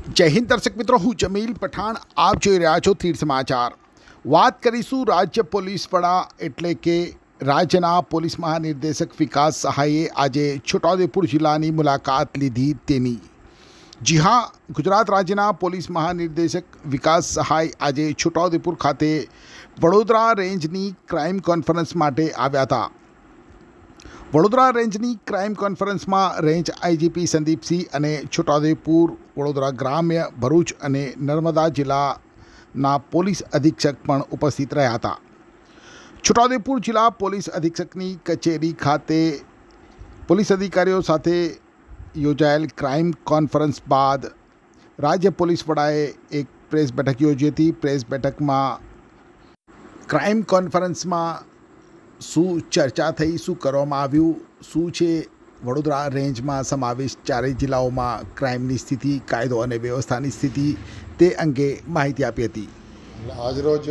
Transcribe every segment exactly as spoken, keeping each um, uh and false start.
જય હિન્દ દર્શક મિત્રો, હું જમીલ પઠાણ, આપ જોઈ રહ્યા છો તીર સમાચાર। વાત કરીશું રાજ્ય પોલીસ વડા એટલે કે રાજ્યના પોલીસ મહાનિર્દેશક વિકાસ સહાયે આજે છોટાઉદેપુર જિલ્લાની મુલાકાત લીધી તેની। જી હા, ગુજરાત રાજ્યના પોલીસ મહાનિર્દેશક વિકાસ સહાય આજે છોટાઉદેપુર ખાતે વડોદરા રેન્જની ક્રાઇમ કોન્ફરન્સ માટે આવ્યા હતા। વડોદરા રેન્જની ક્રાઇમ કોન્ફરન્સમાં રેન્જ આઈજીપી સંદીપસિંહ અને છોટાઉદેપુર, વડોદરા ગ્રામ્ય, ભરૂચ અને નર્મદા જિલ્લાના પોલીસ અધિક્ષક પણ ઉપસ્થિત રહ્યા હતા। છોટાઉદેપુર જિલ્લા પોલીસ અધિક્ષકની કચેરી ખાતે પોલીસ અધિકારીઓ સાથે યોજાયેલ ક્રાઇમ કોન્ફરન્સ બાદ રાજ્ય પોલીસ વડાએ એક પ્રેસ બેઠક યોજી હતી। પ્રેસ બેઠકમાં ક્રાઇમ કોન્ફરન્સમાં શું ચર્ચા થઈ, શું કરવામાં આવ્યું, શું છે વડોદરા રેન્જમાં સમાવેશ ચારેય જિલ્લાઓમાં ક્રાઇમની સ્થિતિ, કાયદો અને વ્યવસ્થાની સ્થિતિ, તે અંગે માહિતી આપી હતી। આજરોજ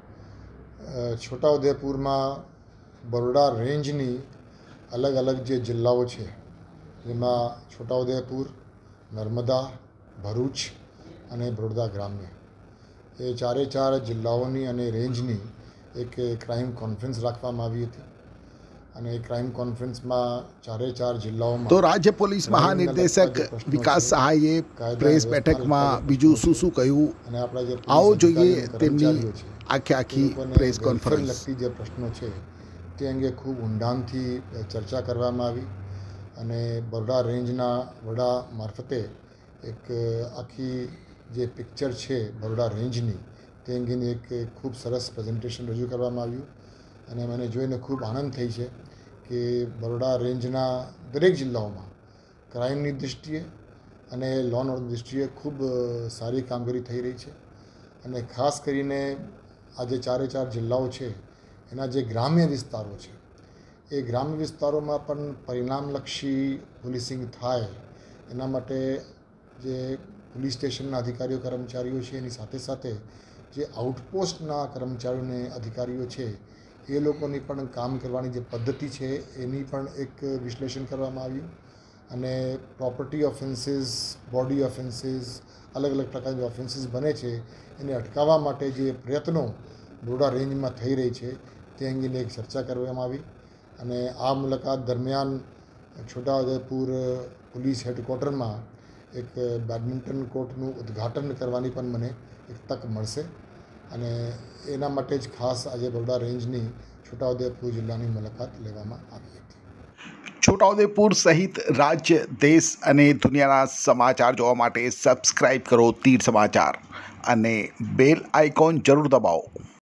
છોટાઉદેપુરમાં બરોડા રેન્જની અલગ અલગ જે જિલ્લાઓ છે જેમાં છોટાઉદેપુર, નર્મદા, ભરૂચ અને બરોડા ગ્રામ્ય, એ ચારે ચાર જિલ્લાઓની અને રેન્જની એક ક્રાઇમ કોન્ફરન્સ રાખવામાં આવી હતી અને એ ક્રાઇમ કોન્ફરન્સમાં ચારે ચાર જિલ્લાઓમાં તો રાજ્ય પોલીસ મહાનિર્દેશક વિકાસ સહાયે પ્રેસ બેઠકમાં બીજું શું શું કહ્યું, અને આપણા જે આવો જોઈએ તેમની આખી આખી પ્રેસ કોન્ફરન્સ। લગતી જે પ્રશ્નો છે તે અંગે ખૂબ ઊંડાણથી ચર્ચા કરવામાં આવી અને બરોડા રેન્જના વડા મારફતે એક આખી જે પિક્ચર છે બરોડા રેન્જની તે અંગેની એક ખૂબ સરસ પ્રેઝન્ટેશન રજૂ કરવામાં આવ્યું અને મને જોઈને ખૂબ આનંદ થઈ છે કે બરોડા રેન્જના દરેક જિલ્લાઓમાં ક્રાઇમની દૃષ્ટિએ અને લો એન્ડ ઓર્ડરની દૃષ્ટિએ ખૂબ સારી કામગીરી થઈ રહી છે અને ખાસ કરીને આ જે ચારે ચાર જિલ્લાઓ છે એના જે ગ્રામ્ય વિસ્તારો છે એ ગ્રામ્ય વિસ્તારોમાં પણ પરિણામલક્ષી પોલીસિંગ થાય એના માટે જે પોલીસ સ્ટેશનના અધિકારીઓ કર્મચારીઓ છે એની સાથે સાથે જે આઉટપોસ્ટના કર્મચારીઓને અધિકારીઓ છે એ લોકોની પણ કામ કરવાની જે પદ્ધતિ છે એની પણ એક વિશ્લેષણ કરવામાં આવ્યું અને પ્રોપર્ટી ઓફેન્સીસ, બોડી ઓફેન્સીસ, અલગ અલગ પ્રકારની ઓફેન્સીસ બને છે એને અટકાવવા માટે જે પ્રયત્નો બરોડા રેન્જમાં થઈ રહી છે તે અંગેની એક ચર્ચા કરવામાં આવી અને આ મુલાકાત દરમિયાન છોટાઉદેપુર પોલીસ હેડક્વાર્ટરમાં એક બેડમિન્ટન કોર્ટનું ઉદ્ઘાટન કરવાની પણ મને એક તક મળશે અને એના માટે જ ખાસ આજે બરોડા રેન્જની છોટાઉદેપુર જિલ્લાની મુલાકાત લેવામાં આવી હતી। છોટાઉદેપુર સહિત રાજ્ય, દેશ અને દુનિયાના સમાચાર જોવા માટે સબસ્ક્રાઈબ કરો તીર સમાચાર અને બેલ આઇકોન જરૂર દબાવો।